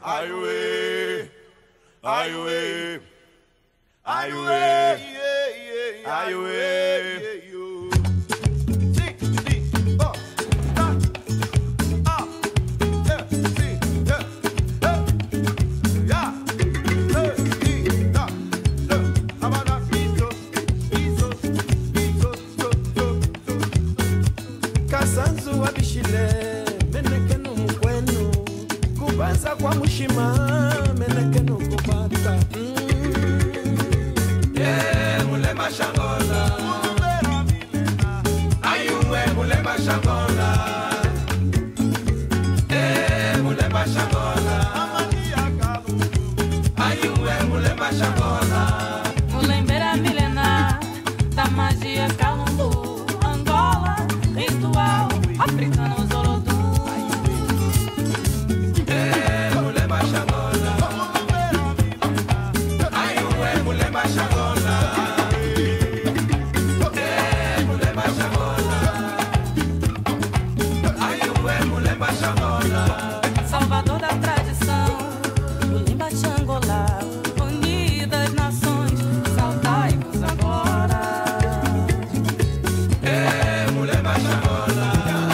Ai ué, ai ué, ai ué, ai ué. Kasanzu abishile meneke no mkwenu kubanza kwa mushima meneke no kubata Mulema Shangola Ayuwe Mulema Shangola Mulema Shangola Ayuwe Mulema Shangola Mulembera milenar da magia Calundu, Angola, ritual africano Zolodu. Mulema Shangola Ayuwe Mulema Shangola Mulema Shangola Ayuwe Mulema Shangola Salvador da tradição, do Limba Xangolá, unidas nações, saudai-vos agora. Mulema Shangola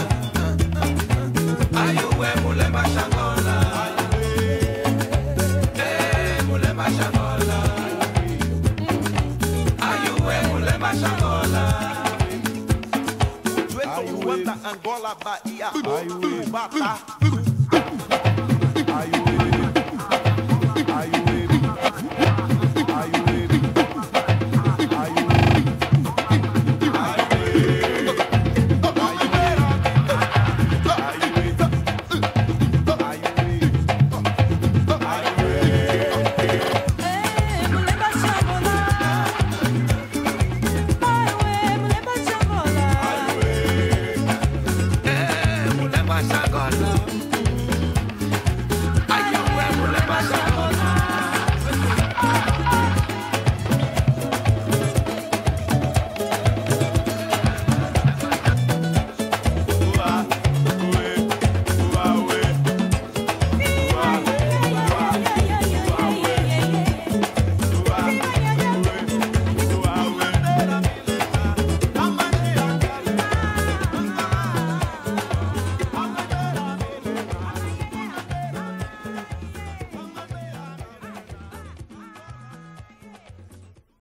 Ayuwe Mulema Shangola Mulema Shangola Ayuwe Mulema Shangola Luanda, Angola, Bahia, Bata. Mulema Shangola